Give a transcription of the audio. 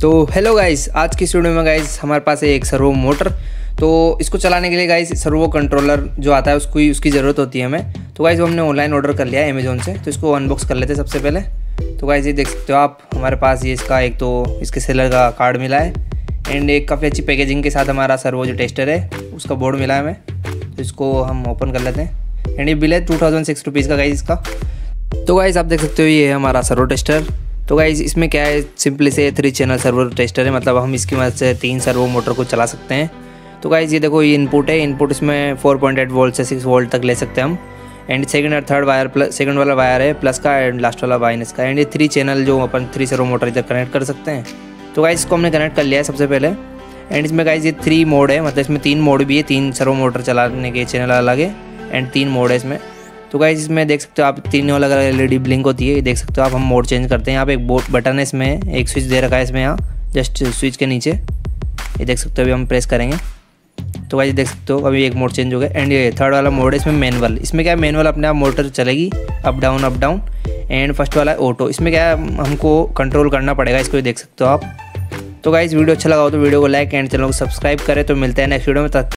तो hello guys, आज की वीडियो में गाइस हमारे पास है एक सर्वो मोटर। तो इसको चलाने के लिए गाइस सर्वो कंट्रोलर जो आता है उसकी ज़रूरत होती है हमें। तो गाइस वो हमने ऑनलाइन ऑर्डर कर लिया है अमेज़ॉन से, तो इसको अनबॉक्स कर लेते हैं सबसे पहले। तो गाइस ये देख सकते हो आप, हमारे पास ये इसका एक तो इसके सेलर का कार्ड मिला है एंड एक काफ़ी अच्छी पैकेजिंग के साथ हमारा सर्वो जो टेस्टर है उसका बोर्ड मिला है हमें। तो इसको हम ओपन कर लेते हैं एंड ये बिल है 2006 रुपीज़ का गाइस इसका। तो गाइस आप देख सकते हो ये है हमारा सर्वो टेस्टर। तो गाइस इसमें क्या है, सिंपली से 3 चैनल सर्वो टेस्टर है, मतलब हम इसकी मदद से 3 सर्वो मोटर को चला सकते हैं। तो गाइस ये देखो ये इनपुट है, इनपुट इसमें 4.8 वोल्ट से 6 वोल्ट तक ले सकते हैं हम। एंड सेकंड और थर्ड वायर प्लस सेकंड वाला वायर है प्लस का एंड लास्ट वाला माइनस का। एंड ये 3 चैनल जो अपन 3 सर्वो मोटर इधर कनेक्ट कर सकते हैं। तो गाइस इसको हमने कनेक्ट कर लिया है सबसे पहले। एंड इसमें गाइस ये 3 मोड है, मतलब इसमें 3 मोड भी है, 3 सर्वो मोटर चलाने के चैनल अलग है एंड 3 मोड है इसमें। तो गाइस इसमें देख सकते हो आप 3 अलग अलग LED ब्लिंक होती है, ये देख सकते हो आप। हम मोड चेंज करते हैं, यहाँ पे एक बटन है, इसमें एक स्विच दे रखा है इसमें, यहाँ जस्ट स्विच के नीचे ये देख सकते हो। अभी हम प्रेस करेंगे तो गाइस देख सकते हो अभी एक मोड चेंज हो गया। एंड ये थर्ड वाला मोड है, इसमें मैनुअल। इसमें क्या है, मैनुअल अपने आप मोटर चलेगी अप डाउन। एंड फर्स्ट वाला है ऑटो, इसमें क्या है हमको कंट्रोल करना पड़ेगा इसको, देख सकते हो आप। तो गाइस वीडियो अच्छा लगा हो तो वीडियो को लाइक एंड चैनल को सब्सक्राइब करें। तो मिलते हैं नेक्स्ट वीडियो में।